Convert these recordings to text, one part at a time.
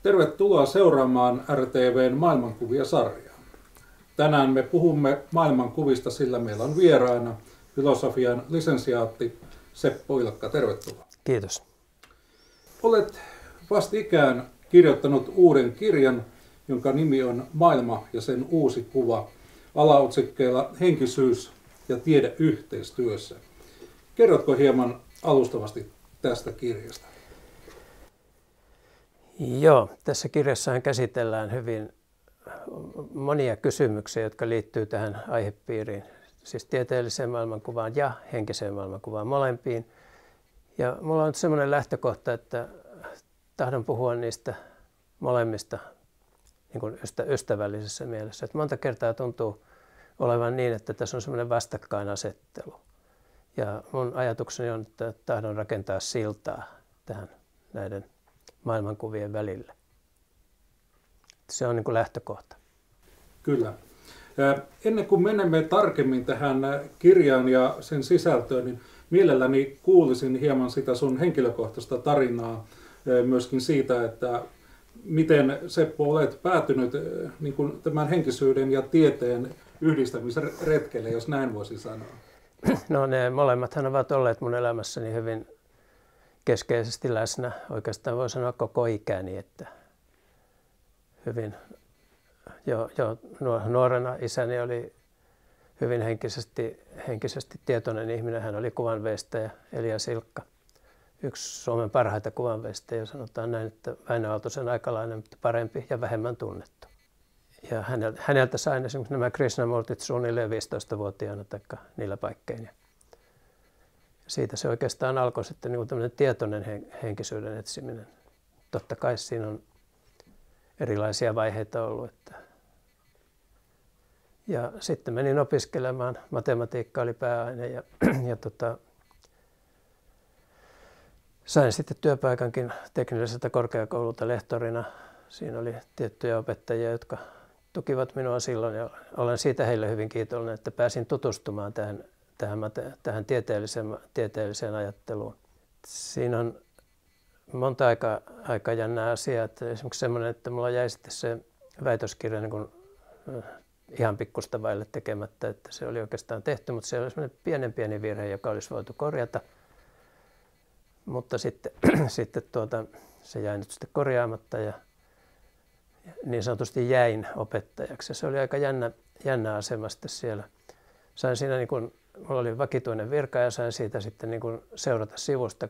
Tervetuloa seuraamaan RTV:n maailmankuvia-sarjaa. Tänään me puhumme maailmankuvista, sillä meillä on vieraana filosofian lisensiaatti Seppo Ilkka. Tervetuloa. Kiitos. Olet vastikään kirjoittanut uuden kirjan, jonka nimi on Maailma ja sen uusi kuva, alaotsikkeella Henkisyys ja tiede yhteistyössä. Kerrotko hieman alustavasti tästä kirjasta? Joo, tässä kirjassahan käsitellään hyvin monia kysymyksiä, jotka liittyy tähän aihepiiriin, siis tieteelliseen maailmankuvaan ja henkiseen maailmankuvaan molempiin. Ja mulla on nyt semmoinen lähtökohta, että tahdon puhua niistä molemmista niin kuin ystävällisessä mielessä. Että monta kertaa tuntuu olevan niin, että tässä on semmoinen vastakkainasettelu. Ja mun ajatukseni on, että tahdon rakentaa siltaa tähän näiden maailmankuvien välillä. Se on niin kuin lähtökohta. Kyllä. Ennen kuin menemme tarkemmin tähän kirjaan ja sen sisältöön, niin mielelläni kuulisin hieman sitä sun henkilökohtaista tarinaa myöskin siitä, että miten Seppo olet päätynyt niin kuin tämän henkisyyden ja tieteen yhdistämisen retkelle, jos näin voisi sanoa. No ne molemmathan ovat olleet mun elämässäni hyvin keskeisesti läsnä. Oikeastaan voi sanoa koko ikäni, että hyvin jo nuorena isäni oli hyvin henkisesti tietoinen ihminen. Hän oli kuvanveistäjä Elias Ilkka, yksi Suomen parhaita kuvanveistäjiä. Sanotaan näin, että Väinö Aaltosen aikalainen, mutta parempi ja vähemmän tunnettu. Ja häneltä sain esimerkiksi nämä Krishnamurtit suunnilleen 15-vuotiaana tai niillä paikkein. Siitä se oikeastaan alkoi sitten niin kuin tämmöinen tietoinen henkisyyden etsiminen. Totta kai siinä on erilaisia vaiheita ollut. Ja sitten menin opiskelemaan. Matematiikka oli pääaine ja sain sitten työpaikankin teknilliseltä korkeakoululta lehtorina. Siinä oli tiettyjä opettajia, jotka tukivat minua silloin ja olen siitä heille hyvin kiitollinen, että pääsin tutustumaan tähän tieteelliseen ajatteluun. Siinä on monta aika jännää asiaa. Että esimerkiksi semmoinen, että mulla jäi sitten se väitöskirja niin kuin ihan pikkusta vaille tekemättä, että se oli oikeastaan tehty, mutta se oli semmoinen pieni virhe, joka olisi voitu korjata. Mutta sitten se jäi nyt sitten korjaamatta ja niin sanotusti jäin opettajaksi. Se oli aika jännä asema sitten siellä. Sain siinä niin kuin, mulla oli vakituinen virka ja sain siitä sitten niin kuin seurata sivusta,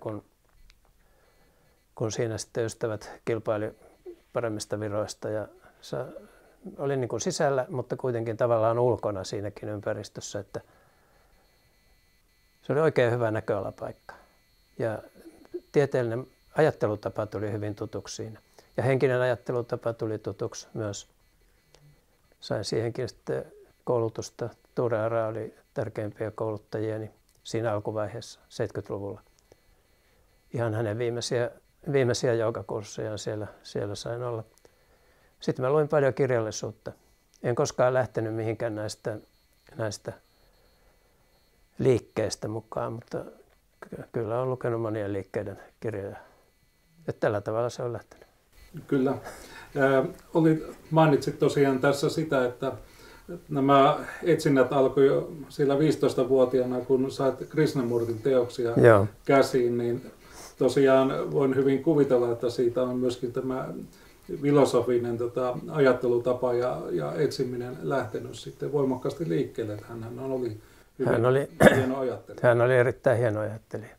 kun siinä sitten ystävät kilpaili paremmista viroista. Ja olin niin kuin sisällä, mutta kuitenkin tavallaan ulkona siinäkin ympäristössä. Että se oli oikein hyvä näköalapaikka. Ja tieteellinen ajattelutapa tuli hyvin tutuksi siinä. Ja henkinen ajattelutapa tuli tutuksi myös. Sain siihenkin sitten koulutusta. Ture Ara oli tärkeimpiä kouluttajieni siinä alkuvaiheessa 70-luvulla. Ihan hänen viimeisiä joogakurssejaan siellä sain olla. Sitten mä luin paljon kirjallisuutta. En koskaan lähtenyt mihinkään näistä liikkeistä mukaan, mutta kyllä olen lukenut monien liikkeiden kirjoja. Että tällä tavalla se on lähtenyt. Kyllä. Mainitsit tosiaan tässä sitä, että nämä etsinnät alkoi jo siellä 15-vuotiaana, kun sait Krishnamurtin teoksia käsiin, niin tosiaan voin hyvin kuvitella, että siitä on myöskin tämä filosofinen ajattelutapa ja etsiminen lähtenyt sitten voimakkaasti liikkeelle. Hän oli hieno ajattelija. Hän oli erittäin hieno ajattelija.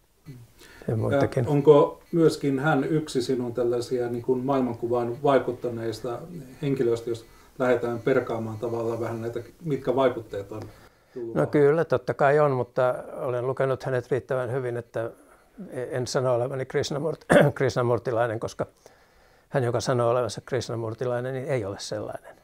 Onko myöskin hän yksi sinun tällaisia niin kuin maailmankuvaan vaikuttaneista henkilöistä, jos lähdetään perkaamaan tavallaan vähän näitä, mitkä vaikutteet on tullut? No kyllä, totta kai on, mutta olen lukenut hänet riittävän hyvin, että en sano olevani krishnamurtilainen, koska hän, joka sanoo olevansa krishnamurtilainen, niin ei ole sellainen.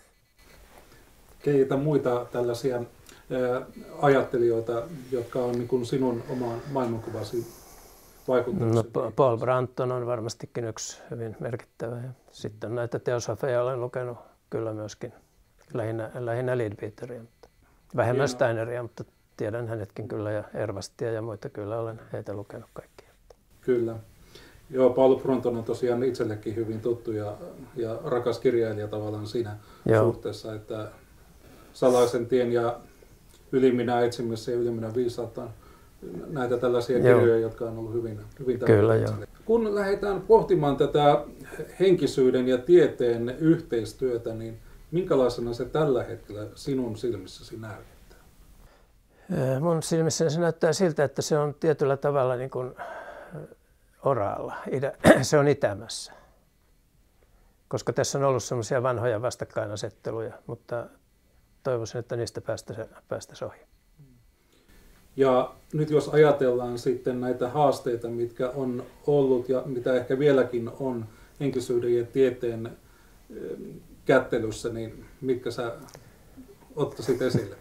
Keitä muita tällaisia ajattelijoita, jotka on niin kuin sinun omaan maailmankuvasi vaikuttanut? No, Paul Brunton on varmastikin yksi hyvin merkittävä. Sitten näitä teosofeja olen lukenut kyllä myöskin, lähinnä Leadbeateria, vähemmän Steineria, mutta tiedän hänetkin kyllä ja Ervastia ja muita kyllä olen heitä lukenut kaikkia. Kyllä. Joo, Paolo Fronton on tosiaan itsellekin hyvin tuttu ja rakas kirjailija tavallaan siinä suhteessa, että Salaisen tien ja Yliminä etsimässä ja Yliminä viisautta on näitä tällaisia kirjoja, jotka on ollut hyvin tärkeitä. Kun lähdetään pohtimaan tätä henkisyyden ja tieteen yhteistyötä, niin minkälaisena se tällä hetkellä sinun silmissäsi näyttää? Mun silmissäni se näyttää siltä, että se on tietyllä tavalla niin kuin oraalla. Se on itämässä. Koska tässä on ollut semmoisia vanhoja vastakkainasetteluja, mutta toivoisin, että niistä päästäisiin ohi. Ja nyt jos ajatellaan sitten näitä haasteita, mitkä on ollut ja mitä ehkä vieläkin on henkisyyden ja tieteen kättelyssä, niin mitkä sä ottaisit esille?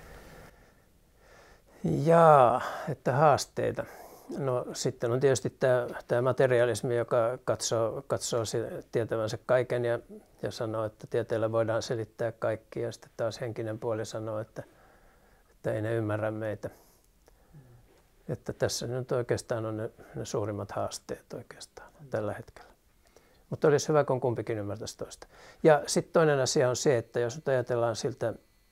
Jaa, että haasteita. No sitten on tietysti tämä materialismi, joka katsoo tietävänsä kaiken ja sanoo, että tieteellä voidaan selittää kaikki. Ja sitten taas henkinen puoli sanoo, että ei ne ymmärrä meitä. Että tässä nyt oikeastaan on ne suurimmat haasteet oikeastaan tällä hetkellä. Mutta olisi hyvä, kun kumpikin ymmärtäisi toista. Ja sitten toinen asia on se, että jos nyt ajatellaan siltä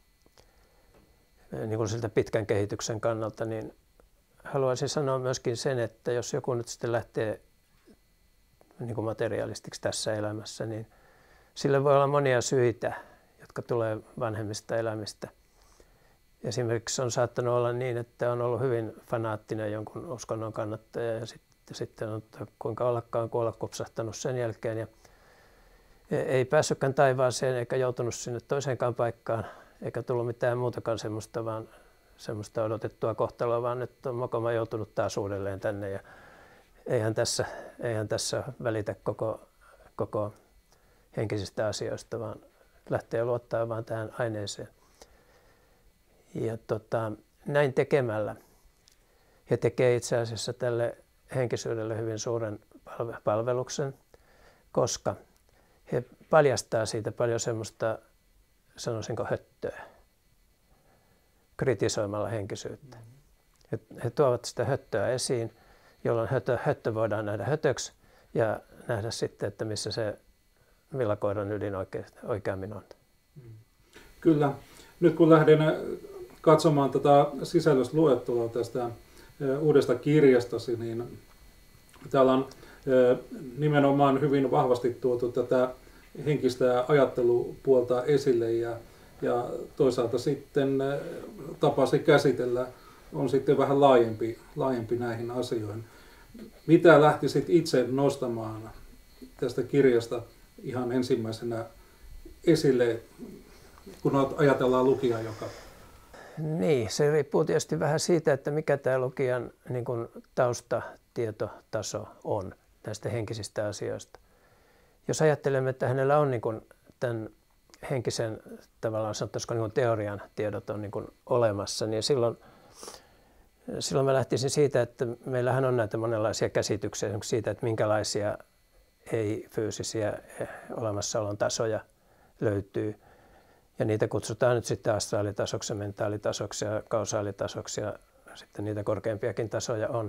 pitkän kehityksen kannalta, niin haluaisin sanoa myöskin sen, että jos joku nyt sitten lähtee niin kuin materialistiksi tässä elämässä, niin sille voi olla monia syitä, jotka tulee vanhemmista elämistä. Esimerkiksi on saattanut olla niin, että on ollut hyvin fanaattinen jonkun uskonnon kannattaja ja sitten on kuinka ollakaan kuolla kupsahtanut sen jälkeen ja ei päässytkään taivaaseen eikä joutunut sinne toiseenkaan paikkaan eikä tullut mitään muutakaan semmoista odotettua kohtaloa, vaan nyt on mokoma joutunut taas uudelleen tänne ja eihän tässä välitä koko henkisistä asioista, vaan lähtee luottaa vaan tähän aineeseen. Ja näin tekemällä he tekee itse asiassa tälle henkisyydelle hyvin suuren palveluksen, koska he paljastaa siitä paljon semmoista, sanoisinko, höttöä, kritisoimalla henkisyyttä. He tuovat sitä höttöä esiin, jolloin höttö voidaan nähdä hötöksi ja nähdä sitten, että missä se villakoiran ydin oikeammin on. Kyllä. Nyt kun lähden katsomaan tätä sisällysluettelua tästä uudesta kirjastasi, niin täällä on nimenomaan hyvin vahvasti tuotu tätä henkistä ajattelupuolta esille ja toisaalta sitten tapasi käsitellä on sitten vähän laajempi näihin asioihin. Mitä lähtisit itse nostamaan tästä kirjasta ihan ensimmäisenä esille, kun ajatellaan lukijaa, joka... Niin, se riippuu tietysti vähän siitä, että mikä tämä lukijan niin kuin taustatietotaso on näistä henkisistä asioista. Jos ajattelemme, että hänellä on niin kuin tämän henkisen tavallaan sanottaisiko niin kuin teorian tiedot on niin kuin olemassa, niin silloin mä lähtisin siitä, että meillähän on näitä monenlaisia käsityksiä siitä, että minkälaisia ei-fyysisiä olemassaolon tasoja löytyy. Ja niitä kutsutaan nyt sitten astraalitasoksi, mentaalitasoksi ja kausaalitasoksi ja sitten niitä korkeampiakin tasoja on.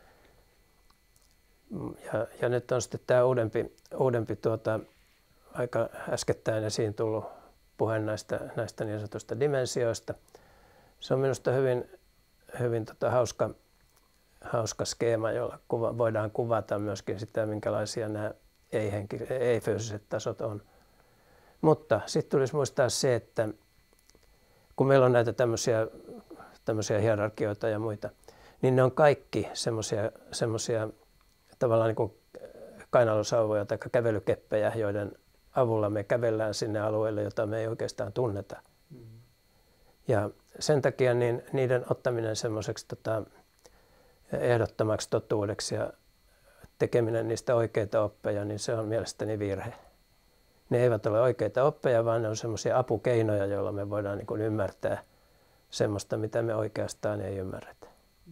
Ja nyt on sitten tämä uudempi aika äskettäin esiin tullut puhe näistä niin sanotusta dimensioista. Se on minusta hyvin hauska skeema, jolla voidaan kuvata myöskin sitä, minkälaisia nämä ei-fyysiset tasot on. Mutta sitten tulisi muistaa se, että kun meillä on näitä tämmöisiä hierarkioita ja muita, niin ne on kaikki semmoisia tavallaan niin kuin kainalosauvoja tai kävelykeppejä, joiden avulla me kävellään sinne alueelle, jota me ei oikeastaan tunneta. Ja sen takia niin niiden ottaminen semmoiseksi ehdottomaksi totuudeksi ja tekeminen niistä oikeita oppeja, niin se on mielestäni virhe. Ne eivät ole oikeita oppeja, vaan ne on semmoisia apukeinoja, joilla me voidaan niin kuin ymmärtää semmoista, mitä me oikeastaan ei ymmärretä.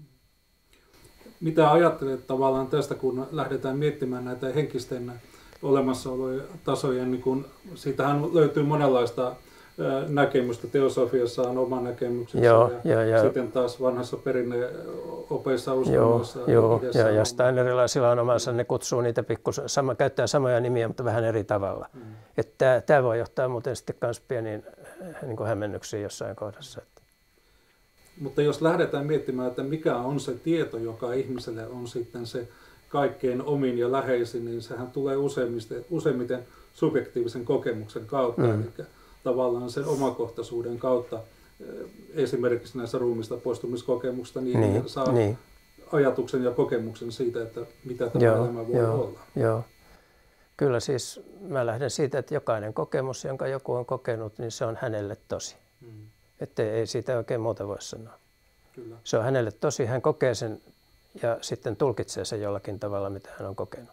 Mitä ajattelet tavallaan tästä, kun lähdetään miettimään näitä henkisten olemassaolojen tasoja, niin kun siitähän löytyy monenlaista näkemystä. Teosofiassa on oma näkemyksensä ja sitten taas vanhassa perinneopeissa uskonnoissa. Joo, ja Steinerilaisilla on omansa, ne kutsuu niitä käyttää samoja nimiä, mutta vähän eri tavalla. Tämä voi johtaa muuten sitten myös pieniin niin kuin hämmennyksiin jossain kohdassa. Mutta jos lähdetään miettimään, että mikä on se tieto, joka ihmiselle on sitten se kaikkein omin ja läheisin, niin sehän tulee useimmiten subjektiivisen kokemuksen kautta, eli tavallaan sen omakohtaisuuden kautta, esimerkiksi näissä ruumista poistumiskokemuksista, niin saa ajatuksen ja kokemuksen siitä, että mitä tämä elämä voi olla. Joo. Kyllä siis mä lähden siitä, että jokainen kokemus, jonka joku on kokenut, niin se on hänelle tosi. Että ei siitä oikein muuta voi sanoa. Kyllä. Se on hänelle tosi, hän kokee sen ja sitten tulkitsee sen jollakin tavalla, mitä hän on kokenut.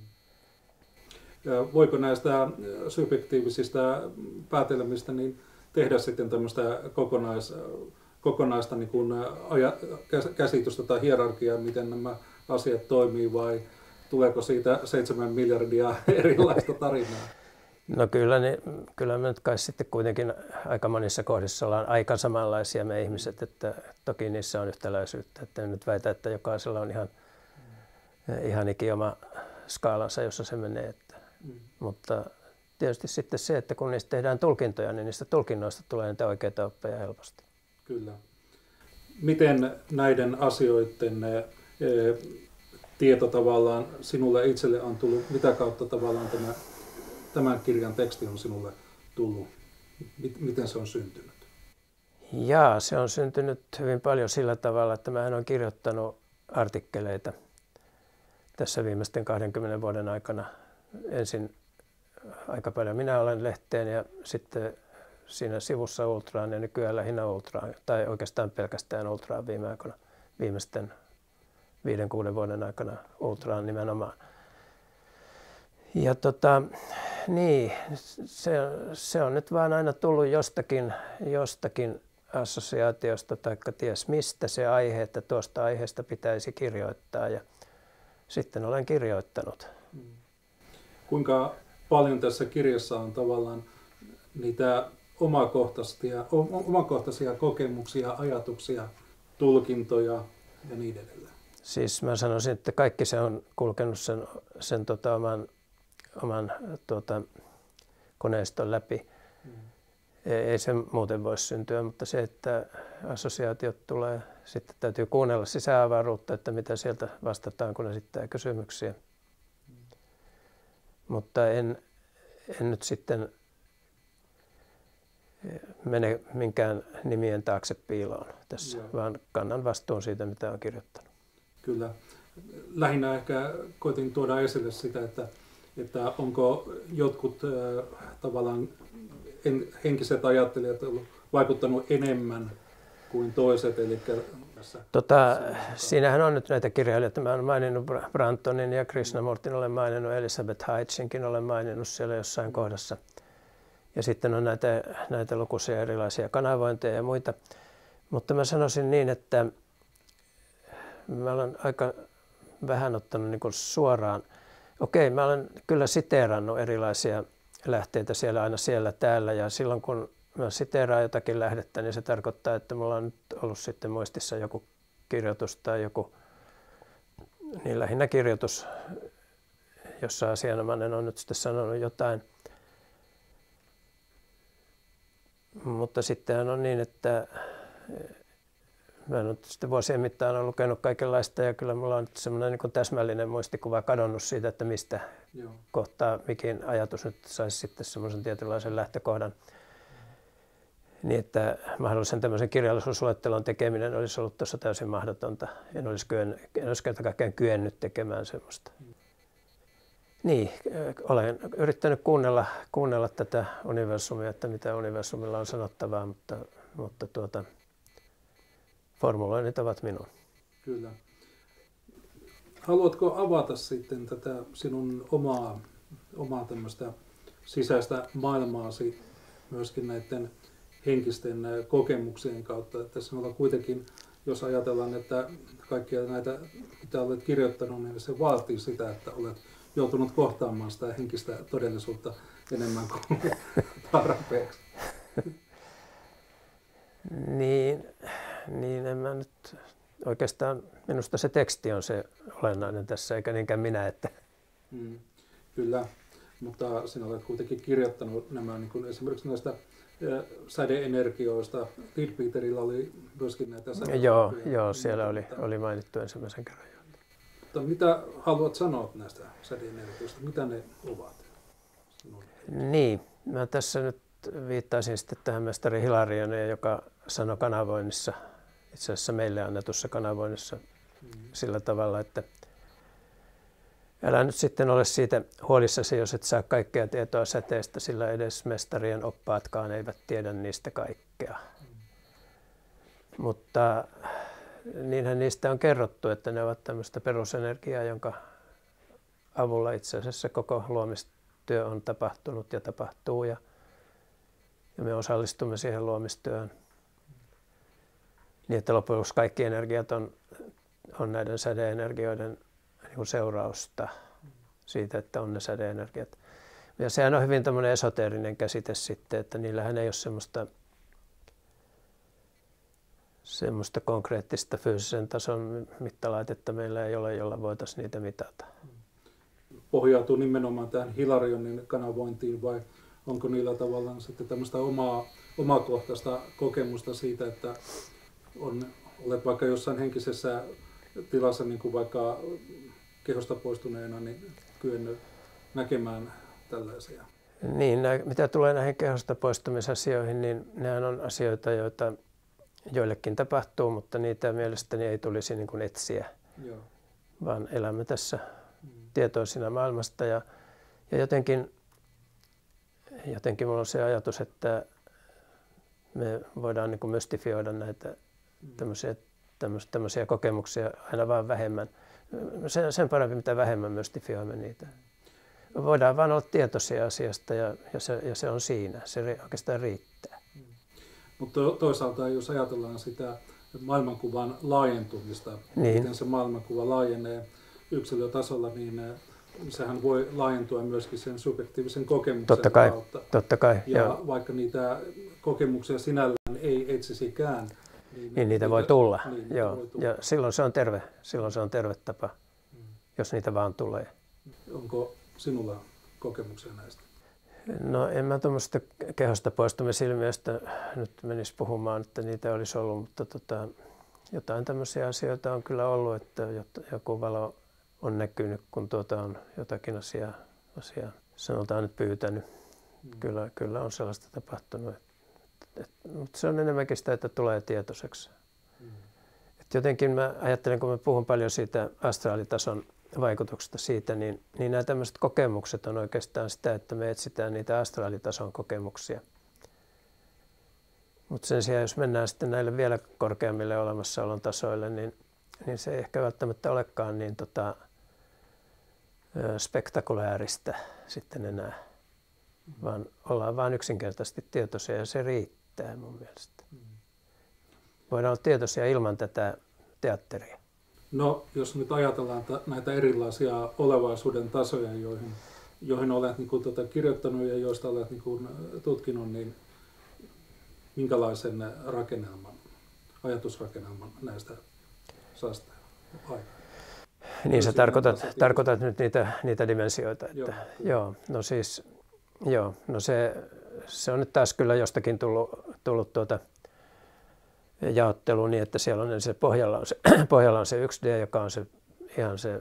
Ja voiko näistä subjektiivisista päätelmistä niin tehdä sitten tämmöistä kokonaista niin kuin käsitystä tai hierarkiaa, miten nämä asiat toimii, vai tuleeko siitä 7 miljardia erilaista tarinaa? No kyllä me nyt kai sitten kuitenkin aika monissa kohdissa ollaan aika samanlaisia me ihmiset, että toki niissä on yhtäläisyyttä, että en nyt väitä, että jokaisella on ihan ikioma skaalansa, jossa se menee. Mutta tietysti sitten se, että kun niistä tehdään tulkintoja, niin niistä tulkinnoista tulee niitä oikeita oppeja helposti. Kyllä. Miten näiden asioiden tieto tavallaan sinulle itselle on tullut, mitä kautta tavallaan tämän kirjan teksti on sinulle tullut? Miten se on syntynyt? Jaa, se on syntynyt hyvin paljon sillä tavalla, että mä olen kirjoittanut artikkeleita tässä viimeisten 20 vuoden aikana. Ensin aika paljon minä olen lehteen ja sitten siinä sivussa Ultraan ja nykyään lähinnä Ultraan, tai oikeastaan pelkästään Ultraan viimeisten 5-6 vuoden aikana Ultraan nimenomaan. Ja niin, se on nyt vaan aina tullut jostakin assosiaatiosta tai ties mistä se aihe, että tuosta aiheesta pitäisi kirjoittaa ja sitten olen kirjoittanut. Kuinka paljon tässä kirjassa on tavallaan niitä omakohtaisia kokemuksia, ajatuksia, tulkintoja ja niin edelleen? Siis mä sanoisin, että kaikki se on kulkenut sen oman koneiston läpi. Ei se muuten voisi syntyä, mutta se, että assosiaatiot tulee, sitten täytyy kuunnella sisäavaruutta, että mitä sieltä vastataan, kun esittää kysymyksiä. Mutta en nyt sitten mene minkään nimien taakse piiloon tässä, vaan kannan vastuun siitä, mitä olen kirjoittanut. Kyllä. Lähinnä ehkä koitin tuoda esille sitä, että onko jotkut tavallaan henkiset ajattelijat vaikuttanut enemmän kuin toiset, eli siinähän on nyt näitä kirjailijoita. Mä olen maininnut Brantonin ja Krishnamurtin, olen maininnut Elizabeth Hitchinkin, olen maininnut siellä jossain kohdassa. Ja sitten on näitä lukuisia erilaisia kanavointeja ja muita. Mutta mä sanoisin niin, että mä olen aika vähän ottanut niin kuin suoraan. Okei, mä olen kyllä siteerannut erilaisia lähteitä siellä täällä ja silloin kun mä siteeraan jotakin lähdettä, niin se tarkoittaa, että mulla on nyt ollut sitten muistissa joku kirjoitus tai joku, niin lähinnä kirjoitus, jossa asianomainen on nyt sitten sanonut jotain. Mutta sitten on niin, että mä en ole sitten vuosien mittaan olen lukenut kaikenlaista ja kyllä mulla on nyt semmoinen niin kuin täsmällinen muistikuva kadonnut siitä, että mistä kohtaa mikin ajatus nyt saisi sitten semmoisen tietynlaisen lähtökohdan. Niin, että mahdollisen tämmöisen kirjallisuusluettelon tekeminen olisi ollut tuossa täysin mahdotonta. En olisi kerta kaikkiaan kyennyt tekemään semmoista. Niin, olen yrittänyt kuunnella tätä universumia, että mitä universumilla on sanottavaa, mutta formuloinnit ovat minun. Kyllä. Haluatko avata sitten tätä sinun omaa tämmöistä sisäistä maailmaasi myöskin näiden henkisten kokemuksien kautta, että sinulla kuitenkin, jos ajatellaan, että kaikkia näitä, mitä olet kirjoittanut, niin se vaatii sitä, että olet joutunut kohtaamaan sitä henkistä todellisuutta enemmän kuin tarpeeksi. Niin en mä nyt oikeastaan, minusta se teksti on se olennainen tässä, eikä niinkään minä. Että. Kyllä, mutta sinä olet kuitenkin kirjoittanut nämä niin kuin esimerkiksi näistä sädeenergioista. Leadbeaterilla oli myöskin näitä sädeenergioita. Joo, siellä oli mainittu ensimmäisen kerran. Mutta mitä haluat sanoa näistä sädeenergioista? Mitä ne ovat? Niin, mä tässä nyt viittaisin sitten tähän mestari Hilarioneen, joka sanoi kanavoinnissa, itse asiassa meille annetussa kanavoinnissa sillä tavalla, että älä nyt sitten ole siitä huolissasi, jos et saa kaikkea tietoa säteestä, sillä edes mestarien oppaatkaan eivät tiedä niistä kaikkea. Mutta niinhän niistä on kerrottu, että ne ovat tämmöistä perusenergiaa, jonka avulla itse asiassa koko luomistyö on tapahtunut ja tapahtuu ja me osallistumme siihen luomistyöhön. Niin että loppujen lopuksi kaikki energiat on näiden sädeenergioiden niin seurausta siitä, että on ne sädeenergiat. Ja sehän on hyvin tämmöinen esoteerinen käsite sitten, että niillähän ei ole semmoista konkreettista fyysisen tason mittalaitetta meillä ei ole, jolla voitaisiin niitä mitata. Pohjautuu nimenomaan tähän Hilarionin kanavointiin vai onko niillä tavallaan sitten tämmöistä omakohtaista kokemusta siitä, että olet vaikka jossain henkisessä tilassa, niin kuin vaikka kehosta poistuneena, niin kyennyt näkemään tällaisia? Niin, mitä tulee näihin kehosta poistumisasioihin, niin nehän on asioita, joita joillekin tapahtuu, mutta niitä mielestäni ei tulisi niin kuin etsiä, vaan elämme tässä tietoisina maailmasta. Ja jotenkin minulla on se ajatus, että me voidaan niin kuin mystifioida näitä tämmöisiä kokemuksia aina vaan vähemmän. Sen parempi, mitä vähemmän mystifioimme niitä. Voidaan vaan olla tietoisia asiasta ja se on siinä. Se oikeastaan riittää. Mutta toisaalta, jos ajatellaan sitä maailmankuvan laajentumista, miten se maailmankuva laajenee yksilötasolla, niin sehän voi laajentua myöskin sen subjektiivisen kokemuksen kautta. Totta kai. Ja vaikka niitä kokemuksia sinällään ei etsisikään, niin niitä voi tulla. Joo. Ja silloin se on terve tapa, jos niitä vaan tulee. Onko sinulla kokemuksia näistä? No en mä tuommoista kehosta poistumisilmiöstä nyt menisi puhumaan, että niitä olisi ollut, mutta jotain tämmöisiä asioita on kyllä ollut, että joku valo on näkynyt, kun on jotakin asiaa sanotaan nyt pyytänyt. Kyllä on sellaista tapahtunut. Mutta se on enemmänkin sitä, että tulee tietoiseksi. Et jotenkin mä ajattelen, kun mä puhun paljon siitä astraalitason vaikutuksesta siitä, niin nämä tämmöiset kokemukset on oikeastaan sitä, että me etsitään niitä astraalitason kokemuksia. Mutta sen sijaan, jos mennään sitten näille vielä korkeammille olemassaolon tasoille, niin se ei ehkä välttämättä olekaan niin spektakulaarista sitten enää, vaan ollaan vain yksinkertaisesti tietoisia ja se riittää mun mielestä. Voidaan olla tietoisia ilman tätä teatteria. No, jos nyt ajatellaan näitä erilaisia olevaisuuden tasoja, joihin olet niin kuin, kirjoittanut ja joista olet niin kuin, tutkinut, niin minkälaisen ajatusrakennelman näistä saasta aikaan? Niin sä tarkoitat nyt niitä dimensioita. Että, joo. No se on nyt taas kyllä jostakin tullut jaottelu niin, että siellä on se pohjalla on se 1D, joka on ihan se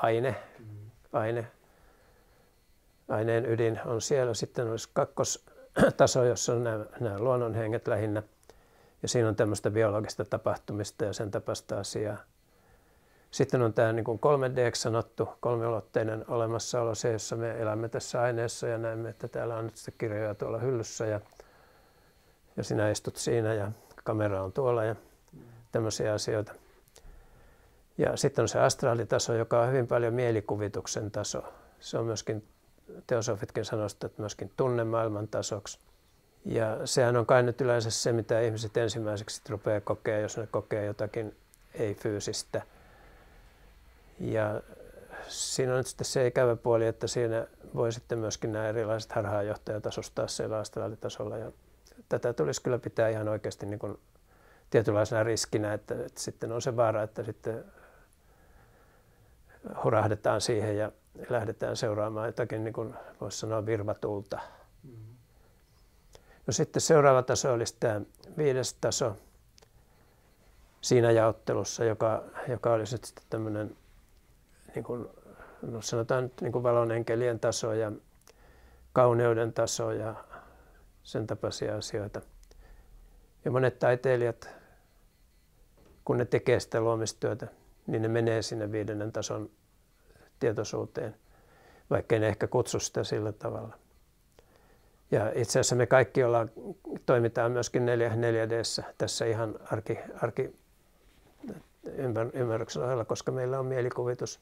aineen ydin on siellä. Sitten olisi kakkostaso, jossa on nämä luonnonhenget lähinnä. Ja siinä on tämmöistä biologista tapahtumista ja sen tapaista asiaa. Sitten on tämä niin kuin 3D sanottu, kolmiulotteinen olemassaolo, se, jossa me elämme tässä aineessa ja näemme, että täällä on nyt sitä kirjoja tuolla hyllyssä ja sinä istut siinä ja kamera on tuolla ja tämmöisiä asioita. Ja sitten on se astraalitaso, joka on hyvin paljon mielikuvituksen taso. Se on myöskin, teosofitkin sanoo sitä, että myöskin tunnemaailman tasoksi. Ja sehän on kai nyt yleensä se, mitä ihmiset ensimmäiseksi rupeaa kokea, jos ne kokee jotakin ei-fyysistä. Ja siinä on nyt sitten se ikävä puoli, että siinä voi sitten myöskin nämä erilaiset harhaanjohtajat asustaa siellä astraalitasolla ja tätä tulisi kyllä pitää ihan oikeasti niin kuin tietynlaisena riskinä, että sitten on se vaara, että sitten hurahdetaan siihen ja lähdetään seuraamaan jotakin, niin kuin voisi sanoa, virvatuulta. No sitten seuraava taso olisi tämä 5. taso siinä jaottelussa, joka olisi nyt sitten tämmöinen, niin kuin, no sanotaan nyt niin kuin valonenkelien taso ja kauneuden taso ja sen tapaisia asioita. Ja monet taiteilijat, kun ne tekee sitä luomistyötä, niin ne menee sinne 5. tason tietoisuuteen, vaikka ne ehkä kutsu sitä sillä tavalla. Ja itse asiassa me kaikki toimitaan myöskin 4D:ssä tässä ihan ymmärryksen ohella, koska meillä on mielikuvitus.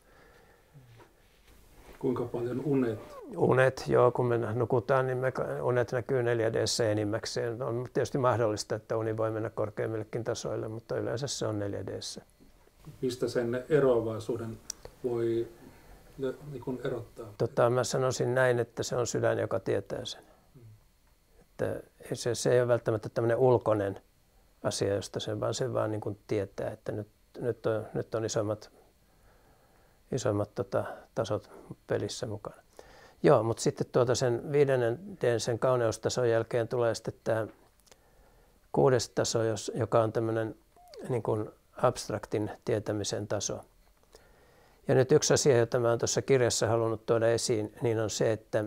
Kuinka paljon unet? Unet, joo, kun me nukutaan, niin unet näkyy 4D:ssä enimmäkseen. On tietysti mahdollista, että uni voi mennä korkeimmillekin tasoille, mutta yleensä se on 4D:ssä. Mistä sen eroavaisuuden voi niin erottaa? Mä sanoisin näin, että se on sydän, joka tietää sen. Että se ei ole välttämättä tämmöinen ulkoinen asia, josta vaan se vaan niin kuin tietää, että nyt on isommat tasot pelissä mukana. Joo, mutta sitten sen 5. sen kauneustason jälkeen tulee sitten tämä 6. taso, joka on tämmöinen niin kuin abstraktin tietämisen taso. Ja nyt yksi asia, jota mä olen tuossa kirjassa halunnut tuoda esiin, niin on se, että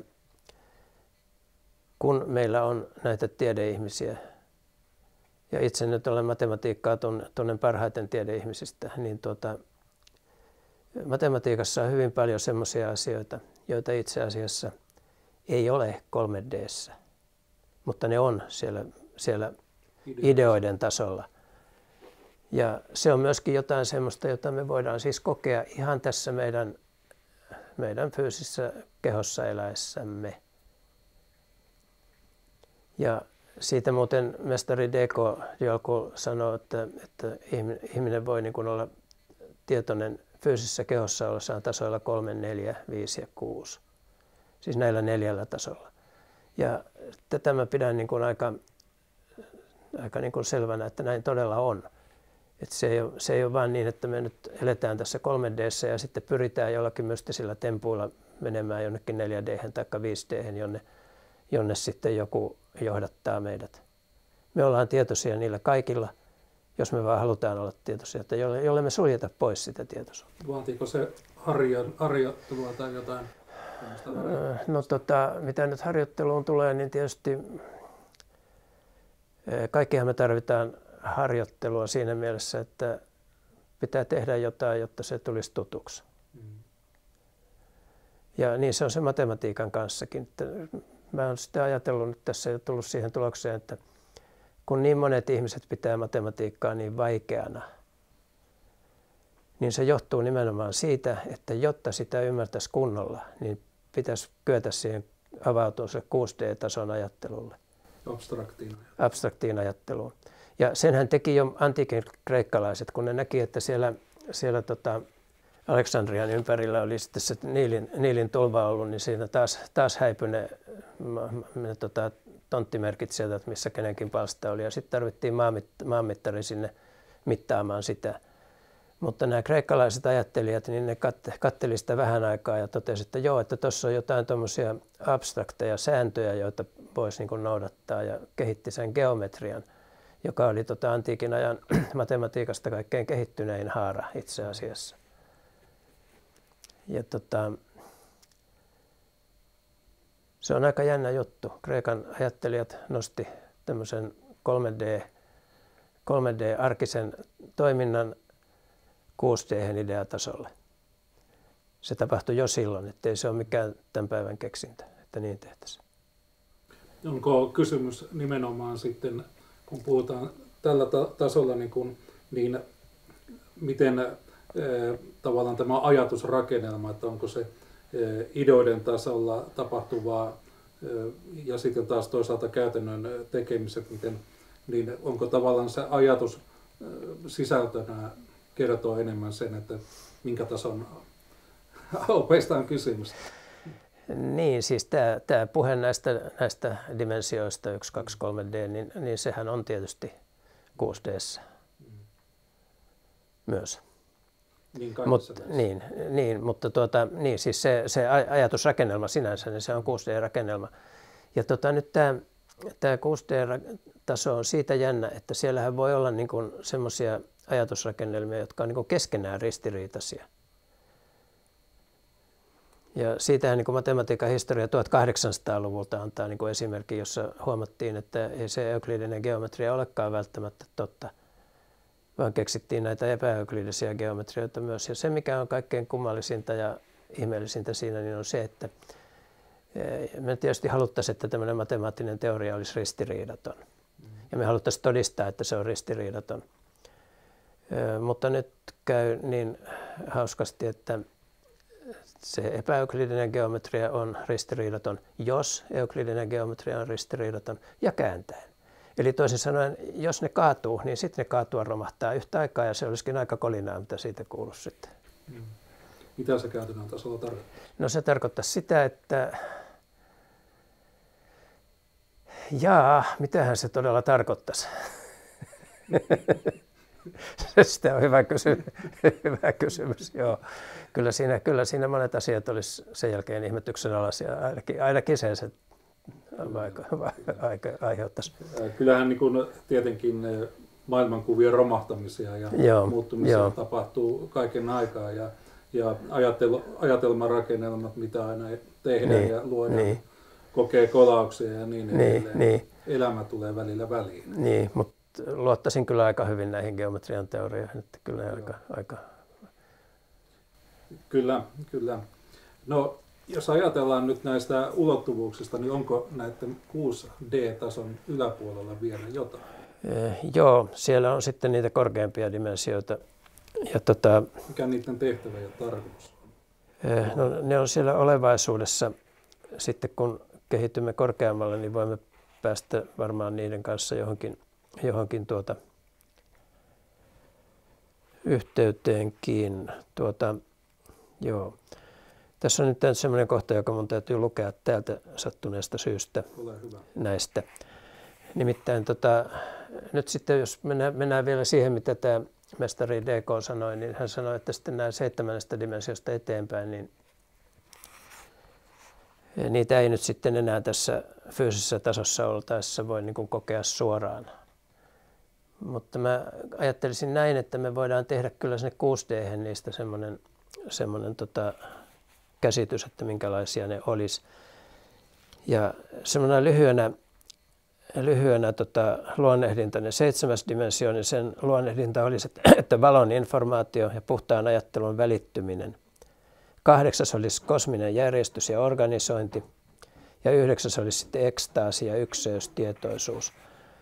kun meillä on näitä tiedeihmisiä, ja itse nyt olen matematiikkaa tunnen parhaiten tiedeihmisistä, niin matematiikassa on hyvin paljon semmoisia asioita, joita itse asiassa ei ole 3D:ssä, mutta ne on siellä ideoiden tasolla. Ja se on myöskin jotain semmoista, jota me voidaan siis kokea ihan tässä meidän fyysisessä kehossa eläessämme. Ja siitä muuten mestari D.K. Jolku sanoo, että ihminen voi niin kuin olla tietoinen fyysisessä kehossa ollessaan tasoilla 3, 4, 5 ja 6. Siis näillä 4 tasolla. Ja tätä mä pidän niin kuin aika niin kuin selvänä, että näin todella on. Että se ei ole vain niin, että me nyt eletään tässä 3D:ssä ja sitten pyritään jollakin mystisillä tempuilla menemään jonnekin 4D:hen tai 5D:hen, jonne sitten joku johdattaa meidät. Me ollaan tietoisia niillä kaikilla, jos me vaan halutaan olla tietoisia, että jolle me suljeta pois sitä tietoisuutta. Vaatiiko se harjoittelua tai jotain? No mitä nyt harjoitteluun tulee, niin tietysti kaikkihan me tarvitaan harjoittelua siinä mielessä, että pitää tehdä jotain, jotta se tulisi tutuksi. Ja niin se on se matematiikan kanssakin. Mä oon sitä ajatellut nyt tässä ja tullut siihen tulokseen, että kun niin monet ihmiset pitää matematiikkaa niin vaikeana, niin se johtuu nimenomaan siitä, että jotta sitä ymmärtäisi kunnolla, niin pitäisi kyetä siihen avautua se 6D-tason ajattelulle. Abstraktiin ajatteluun. Ja senhän teki jo antiikin kreikkalaiset, kun ne näki, että siellä Aleksandrian ympärillä oli sitten se Niilin tulva ollut, niin siinä taas häipyi ne tonttimerkit sieltä, että missä kenenkin palsta oli. Ja sitten tarvittiin maanmittari sinne mittaamaan sitä. Mutta nämä kreikkalaiset ajattelijat, niin ne katteli sitä vähän aikaa ja totesi, että joo, että tuossa on jotain tuommoisia abstrakteja sääntöjä, joita voisi niin kuin noudattaa, ja kehitti sen geometrian, joka oli antiikin ajan matematiikasta kaikkein kehittynein haara itse asiassa. Ja se on aika jännä juttu. Kreikan ajattelijat nosti tämmöisen 3D-arkisen toiminnan 6D ideatasolle. Se tapahtui jo silloin, ettei se ole mikään tämän päivän keksintö, että niin tehtäisiin. Onko kysymys nimenomaan sitten, kun puhutaan tällä tasolla, niin miten tavallaan tämä ajatusrakennelma, että onko se ideoiden tasolla tapahtuvaa ja sitten taas toisaalta käytännön tekemiset, niin onko tavallaan se ajatus sisältönä kertoo enemmän sen, että minkä tason opeista on kysymys? Niin, siis tämä puhe näistä dimensioista 1, 2, 3D, niin sehän on tietysti 6D:ssä myös. Mutta siis se ajatusrakennelma sinänsä, niin se on 6D-rakennelma. Ja nyt tämä 6D-taso on siitä jännä, että siellähän voi olla niin kuin semmoisia ajatusrakennelmia, jotka on niin kuin keskenään ristiriitaisia. Ja siitähän niin kuin matematiikan historia 1800-luvulta antaa niin kuin esimerkki, jossa huomattiin, että ei se euklidinen geometria olekaan välttämättä totta, vaan keksittiin näitä epäeuklidisia geometrioita myös. Ja se, mikä on kaikkein kummallisinta ja ihmeellisintä siinä, niin on se, että me tietysti haluttaisiin, että tämmöinen matemaattinen teoria olisi ristiriidaton. Ja me haluttaisiin todistaa, että se on ristiriidaton. Mutta nyt käy niin hauskasti, että se epäeuklidinen geometria on ristiriidaton, jos euklidinen geometria on ristiriidaton ja kääntäen. Eli toisin sanoen, jos ne kaatuu, niin sitten ne kaatua romahtaa yhtä aikaa ja se olisikin aika kolinaa, mitä siitä kuuluisi sitten. Mitä se käytännön tasolla tarkoittaa? No se tarkoittaa sitä, että mitähän se todella tarkoittaisi? Sitä on hyvä kysymys, joo. Kyllä siinä monet asiat olisi sen jälkeen ihmetyksen alaisia, ainakin se aiheuttaisi. Kyllähän niin kuin tietenkin maailmankuvien romahtamisia ja muuttumisia tapahtuu kaiken aikaa ja ajatelmarakennelmat, mitä aina tehdään ja luodaan, kokee kolauksia ja niin edelleen. Elämä tulee välillä väliin. Niin, mutta luottaisin kyllä aika hyvin näihin geometrian teorioihin, että kyllä aika... Kyllä. No, jos ajatellaan nyt näistä ulottuvuuksista, niin onko näiden 6D-tason yläpuolella vielä jotain? Joo, siellä on sitten niitä korkeampia dimensioita. Ja mikä niiden tehtävä ja tarkoitus on? No, ne on siellä olevaisuudessa. Sitten kun kehitymme korkeammalle, niin voimme päästä varmaan niiden kanssa johonkin yhteyteenkin. Joo. Tässä on nyt semmoinen kohta, joka mun täytyy lukea täältä sattuneesta syystä näistä. Nimittäin nyt sitten, jos mennään vielä siihen, mitä tämä mestari DK sanoi, niin hän sanoi, että sitten nämä 7 dimensiosta eteenpäin, niin niitä ei nyt sitten enää tässä fyysisessä tasossa oltaessa voi niin kuin kokea suoraan. Mutta mä ajattelisin näin, että me voidaan tehdä kyllä sinne 6D:hen niistä semmoinen käsitys, että minkälaisia ne olisi. Ja semmoinen lyhyenä luonnehdinta, ne 7. dimensio, niin sen luonnehdinta olisi, että valon informaatio ja puhtaan ajattelun välittyminen. 8. olisi kosminen järjestys ja organisointi. Ja 9. olisi sitten ekstaasi ja ykseys, tietoisuus.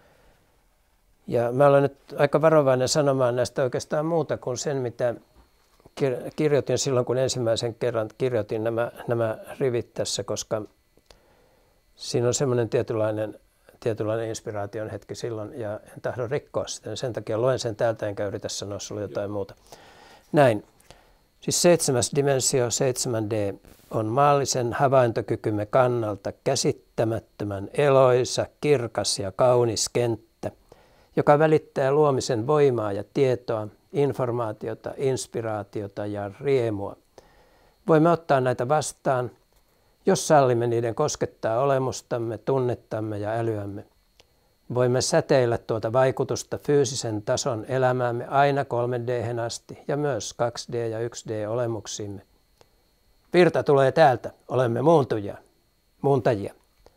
Ja mä olen nyt aika varovainen sanomaan näistä oikeastaan muuta kuin sen, mitä kirjoitin silloin, kun ensimmäisen kerran kirjoitin nämä rivit tässä, koska siinä on semmoinen tietynlainen inspiraation hetki silloin, ja en tahdo rikkoa sitä. Sen takia luen sen täältä, enkä yritä sanoa sulle jotain muuta. Näin. Siis 7. dimensio, 7D, on maallisen havaintokykymme kannalta käsittämättömän eloisa, kirkas ja kaunis kenttä, joka välittää luomisen voimaa ja tietoa, informaatiota, inspiraatiota ja riemua. Voimme ottaa näitä vastaan, jos sallimme niiden koskettaa olemustamme, tunnettamme ja älyämme. Voimme säteillä tuota vaikutusta fyysisen tason elämäämme aina 3D:hen asti ja myös 2D- ja 1D-olemuksiimme. Virta tulee täältä, olemme muuntajia.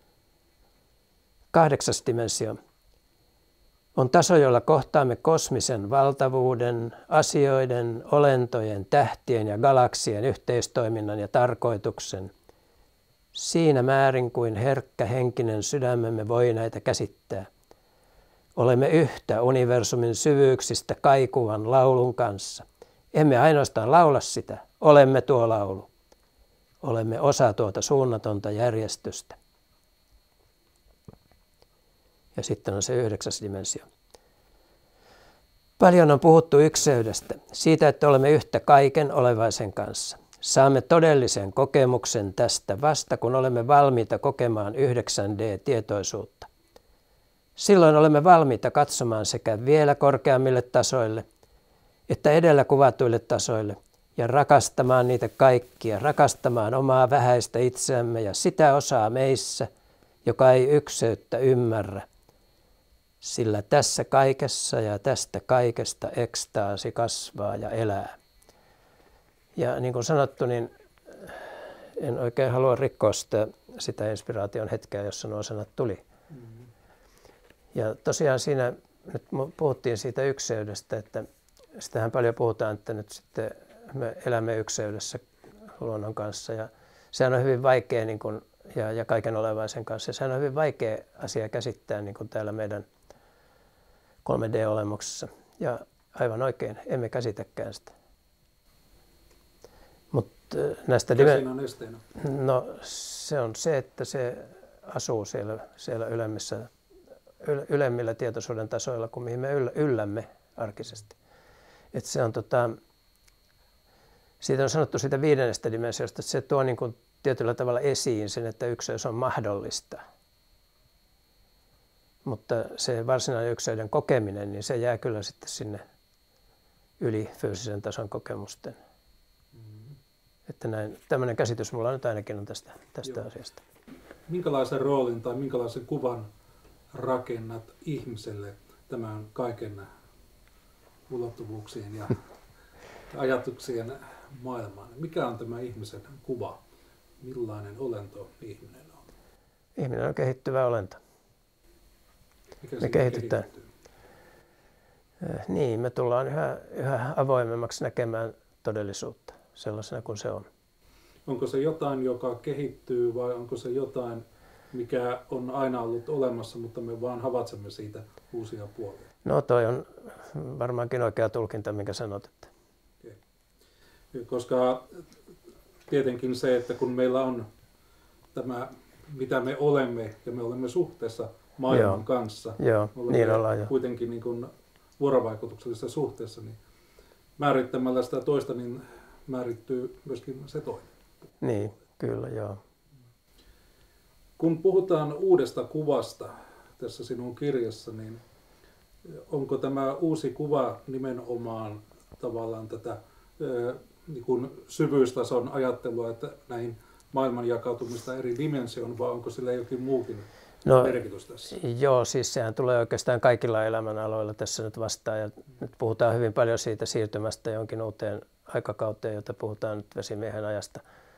8. dimensio on taso, jolla kohtaamme kosmisen valtavuuden, asioiden, olentojen, tähtien ja galaksien yhteistoiminnan ja tarkoituksen. Siinä määrin kuin herkkä henkinen sydämemme voi näitä käsittää. Olemme yhtä universumin syvyyksistä kaikuvan laulun kanssa. Emme ainoastaan laula sitä, olemme tuo laulu. Olemme osa tuota suunnatonta järjestystä. Ja sitten on se 9. dimensio. Paljon on puhuttu ykseydestä, siitä, että olemme yhtä kaiken olevaisen kanssa. Saamme todellisen kokemuksen tästä vasta, kun olemme valmiita kokemaan 9D-tietoisuutta. Silloin olemme valmiita katsomaan sekä vielä korkeammille tasoille että edellä kuvatuille tasoille ja rakastamaan niitä kaikkia, rakastamaan omaa vähäistä itseämme ja sitä osaa meissä, joka ei ykseyttä ymmärrä. Sillä tässä kaikessa ja tästä kaikesta ekstaasi kasvaa ja elää. Ja niin kuin sanottu, niin en oikein halua rikkoa sitä inspiraation hetkeä, jossa nuo sanat tuli. Ja tosiaan siinä nyt puhuttiin siitä ykseydestä, että sitähän paljon puhutaan, että nyt sitten me elämme ykseydessä luonnon kanssa ja sehän on hyvin vaikea niin kuin, ja kaiken olevaisen kanssa. Ja sehän on hyvin vaikea asia käsittää niin kuin täällä meidän 3D-olemuksessa ja aivan oikein emme käsitäkään sitä. Mutta näistä no se on se, että se asuu siellä ylemmillä tietoisuuden tasoilla kuin mihin me yllämme arkisesti. Et se on siitä on sanottu siitä 5. dimensiosta, että se tuo niin kuin tietyllä tavalla esiin sen, että ykseys on mahdollista. Mutta se varsinainen ykseyden kokeminen, niin se jää kyllä sitten sinne yli fyysisen tason kokemusten. Että tämmöinen käsitys mulla nyt ainakin on tästä asiasta. Minkälaisen roolin tai minkälaisen kuvan rakennat ihmiselle tämän kaiken ulottuvuuksien ja ajatuksien maailmaan? Mikä on tämä ihmisen kuva? Millainen olento ihminen on? Ihminen on kehittyvä olento. Me kehitytään. Niin, me tullaan yhä avoimemmaksi näkemään todellisuutta sellaisena kuin se on. Onko se jotain, joka kehittyy vai onko se jotain, mikä on aina ollut olemassa, mutta me vaan havaitsemme siitä uusia puolia? No toi on varmaankin oikea tulkinta, minkä sanot. Okay. Koska tietenkin se, että kun meillä on tämä, mitä me olemme ja me olemme suhteessa maailman kanssa, niin ollaan kuitenkin niin kuin vuorovaikutuksellisessa suhteessa, niin määrittämällä sitä toista, niin määrittyy myöskin se toinen. Niin, kyllä, joo. Kun puhutaan uudesta kuvasta tässä sinun kirjassa, niin onko tämä uusi kuva nimenomaan tavallaan tätä niin kuin syvyystason ajattelua, että näihin maailman jakautumista eri dimensioon, vai onko sillä jokin muukin merkitys tässä? Joo, siis sehän tulee oikeastaan kaikilla elämänaloilla tässä nyt vastaan. Ja nyt puhutaan hyvin paljon siitä siirtymästä jonkin uuteen aikakauteen, jota puhutaan nyt vesimiehen ajasta.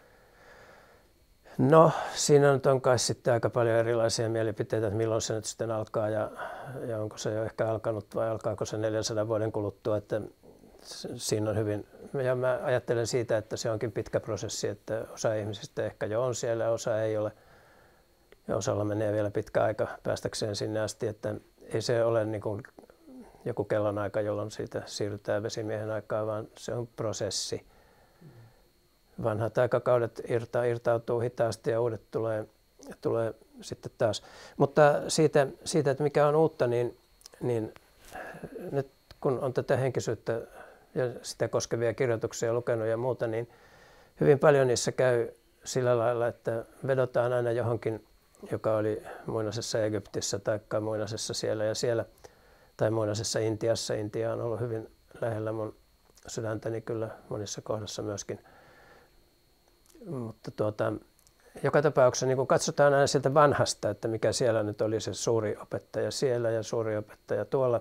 No, siinä nyt on kai sitten aika paljon erilaisia mielipiteitä, että milloin se nyt sitten alkaa ja onko se jo ehkä alkanut vai alkaako se 400 vuoden kuluttua. Että siinä on hyvin, ja mä ajattelen siitä, että se onkin pitkä prosessi, että osa ihmisistä ehkä jo on siellä ja osa ei ole. Ja osalla menee vielä pitkä aika päästäkseen sinne asti, että ei se ole niin kuin joku kellonaika, jolloin siitä siirrytään vesimiehen aikaan, vaan se on prosessi. Vanhat aikakaudet irtautuu hitaasti ja uudet tulee sitten taas. Mutta siitä, että mikä on uutta, niin nyt kun on tätä henkisyyttä ja sitä koskevia kirjoituksia lukenut ja muuta, niin hyvin paljon niissä käy sillä lailla, että vedotaan aina johonkin, joka oli muinaisessa Egyptissä tai muinaisessa siellä ja siellä, tai muinaisessa Intiassa. Intia on ollut hyvin lähellä mun sydäntäni kyllä monissa kohdassa myöskin. Mutta joka tapauksessa niin kun katsotaan aina sieltä vanhasta, että mikä siellä nyt oli se suuri opettaja siellä ja suuri opettaja tuolla.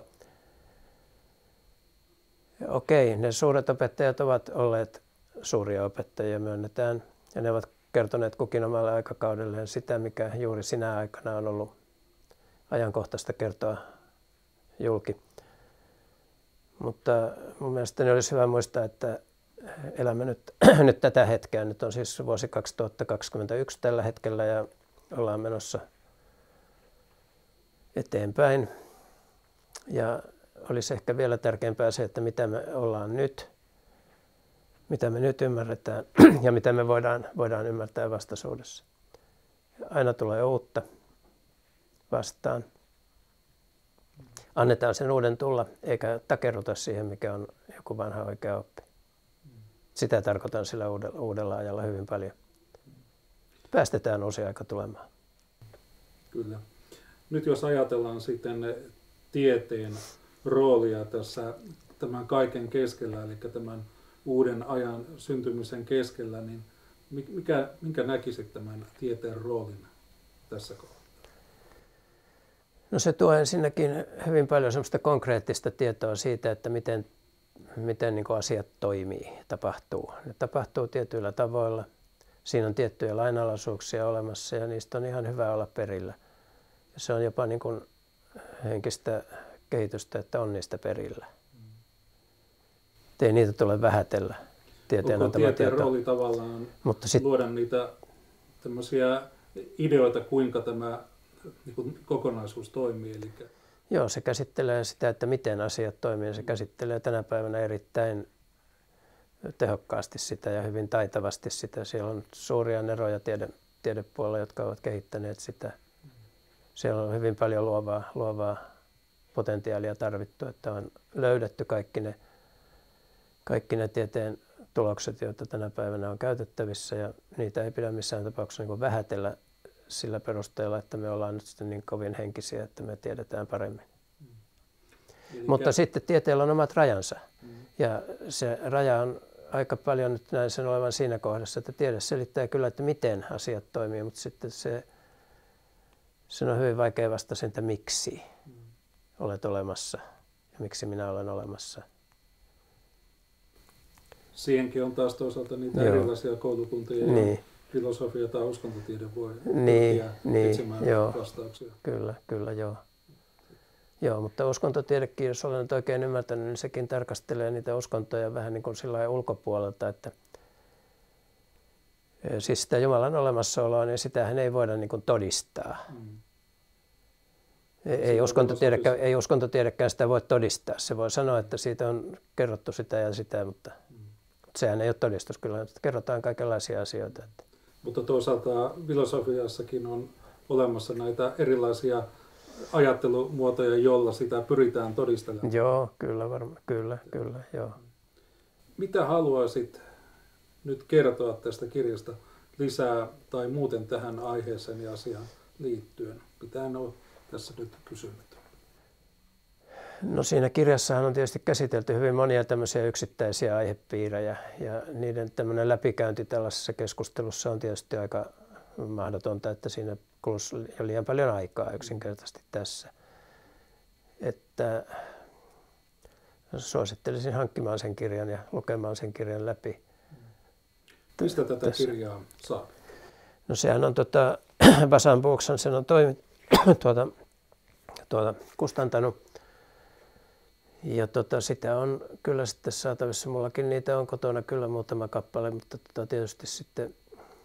Ja okei, ne suuret opettajat ovat olleet suuria opettajia, myönnetään, ja ne ovat kertoneet kukin omalle aikakaudelleen sitä, mikä juuri sinä aikana on ollut ajankohtaista kertoa julki. Mutta mun mielestäni olisi hyvä muistaa, että elämme nyt tätä hetkeä. Nyt on siis vuosi 2021 tällä hetkellä ja ollaan menossa eteenpäin. Ja olisi ehkä vielä tärkeämpää se, että mitä me ollaan nyt, mitä me nyt ymmärretään ja mitä me voidaan ymmärtää vastaisuudessa. Aina tulee uutta vastaan. Annetaan sen uuden tulla, eikä takerruta siihen, mikä on joku vanha oikea oppi. Sitä tarkoitan sillä uudella ajalla hyvin paljon. Päästetään uusi aika tulemaan. Kyllä. Nyt jos ajatellaan sitten tieteen roolia tässä tämän kaiken keskellä, eli tämän uuden ajan syntymisen keskellä, niin minkä näkisit tämän tieteen roolin tässä kohdassa? No se tuo ensinnäkin hyvin paljon semmoista konkreettista tietoa siitä, että miten niin kuin asiat toimii, tapahtuu. Ne tapahtuu tietyillä tavoilla. Siinä on tiettyjä lainalaisuuksia olemassa ja niistä on ihan hyvä olla perillä. Ja se on jopa niin kuin henkistä kehitystä, että on niistä perillä. Ei niitä tule vähätellä. Onko tieteen rooli tavallaan luoda niitä tämmöisiä ideoita, kuinka tämä niin kuin kokonaisuus toimii? Eli... Joo, se käsittelee sitä, että miten asiat toimii. Se käsittelee tänä päivänä erittäin tehokkaasti sitä ja hyvin taitavasti sitä. Siellä on suuria eroja tiedepuolella, jotka ovat kehittäneet sitä. Siellä on hyvin paljon luovaa potentiaalia tarvittu, että on löydetty kaikki ne tieteen tulokset, joita tänä päivänä on käytettävissä, ja niitä ei pidä missään tapauksessa niin kuin vähätellä sillä perusteella, että me ollaan nyt sitten niin kovin henkisiä, että me tiedetään paremmin. Mutta sitten tieteellä on omat rajansa. Ja se raja on aika paljon nyt näin sen olevan siinä kohdassa, että tiede selittää kyllä, että miten asiat toimii, mutta sitten se on hyvin vaikea vastata sen, että miksi olet olemassa ja miksi minä olen olemassa. Siihenkin on taas toisaalta niitä erilaisia koulukuntia, niin. Filosofia tai uskontotiede voi etsimään vastauksia. Kyllä, joo. Joo, mutta uskontotiedekin, jos olen nyt oikein ymmärtänyt, niin sekin tarkastelee niitä uskontoja vähän niin kuin sillä ulkopuolelta, että siis sitä Jumalan olemassaoloa, niin sitähän ei voida niin kuin todistaa. Ei uskontotiedekään sitä voi todistaa. Se voi sanoa, että siitä on kerrottu sitä ja sitä, mutta sehän ei ole todistus. Kyllä kerrotaan kaikenlaisia asioita. Mutta toisaalta filosofiassakin on olemassa näitä erilaisia ajattelumuotoja, joilla sitä pyritään todistelemaan. Joo, kyllä varmaan. Kyllä, joo. Mitä haluaisit nyt kertoa tästä kirjasta lisää tai muuten tähän aiheeseen ja asiaan liittyen? Mitä on tässä nyt kysynyt? No siinä kirjassahan on tietysti käsitelty hyvin monia tämmöisiä yksittäisiä aihepiirejä ja niiden tämmöinen läpikäynti tällaisessa keskustelussa on tietysti aika mahdotonta, että siinä kuluisi jo liian paljon aikaa yksinkertaisesti tässä. Että suosittelisin hankkimaan sen kirjan ja lukemaan sen kirjan läpi. Mistä tätä kirjaa saa? No sehän on Vasan Boksan, sen on kustantanut. Ja sitä on kyllä sitten saatavissa. Mullakin niitä on kotona kyllä muutama kappale, mutta tietysti sitten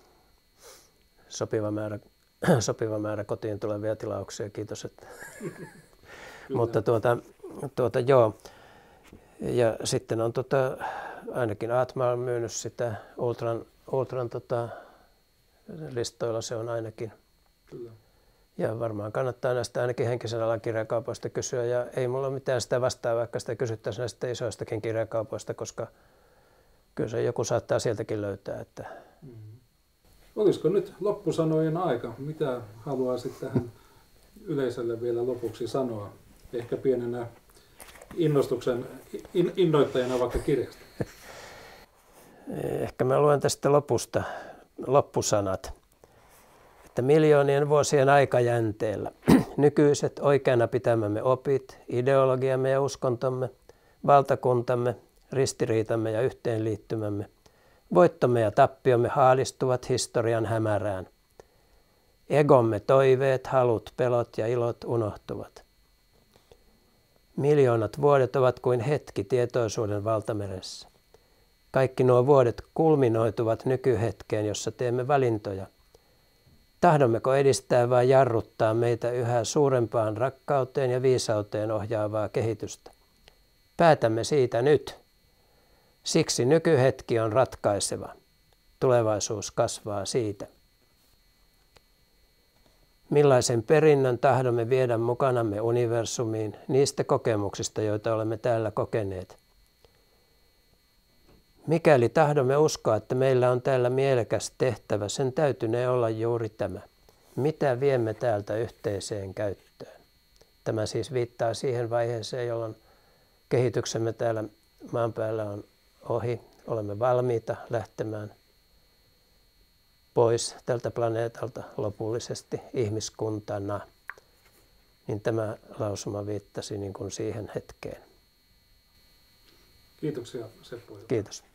sopiva määrä kotiin tulevia tilauksia. Kiitos. Että. Mutta joo. Ja sitten on ainakin Atma on myynyt sitä Ultran listoilla se on ainakin. Kyllä. Ja varmaan kannattaa näistä ainakin henkisen alan kirjakaupoista kysyä. Ja ei mulla ole mitään sitä vastaa, vaikka sitä kysyttäisiin näistä isoistakin kirjakaupoista, koska kyllä se joku saattaa sieltäkin löytää. Että. Olisiko nyt loppusanojen aika? Mitä haluaisit tähän yleisölle vielä lopuksi sanoa? Ehkä pienenä innoittajana vaikka kirjasta. Ehkä mä luen tästä lopusta loppusanat. Että miljoonien vuosien aikajänteellä nykyiset oikeana pitämämme opit, ideologiamme ja uskontomme, valtakuntamme, ristiriitamme ja yhteenliittymämme, voittomme ja tappiomme haalistuvat historian hämärään. Egomme toiveet, halut, pelot ja ilot unohtuvat. Miljoonat vuodet ovat kuin hetki tietoisuuden valtameressä. Kaikki nuo vuodet kulminoituvat nykyhetkeen, jossa teemme valintoja. Tahdommeko edistää vai jarruttaa meitä yhä suurempaan rakkauteen ja viisauteen ohjaavaa kehitystä? Päätämme siitä nyt. Siksi nykyhetki on ratkaiseva. Tulevaisuus kasvaa siitä. Millaisen perinnön tahdomme viedä mukanamme universumiin niistä kokemuksista, joita olemme täällä kokeneet? Mikäli tahdomme uskoa, että meillä on täällä mielekäs tehtävä, sen täytynee olla juuri tämä. Mitä viemme täältä yhteiseen käyttöön? Tämä siis viittaa siihen vaiheeseen, jolloin kehityksemme täällä maan päällä on ohi. Olemme valmiita lähtemään pois tältä planeetalta lopullisesti ihmiskuntana. Niin tämä lausuma viittasi niin kuin siihen hetkeen. Kiitoksia Seppo. Kiitos.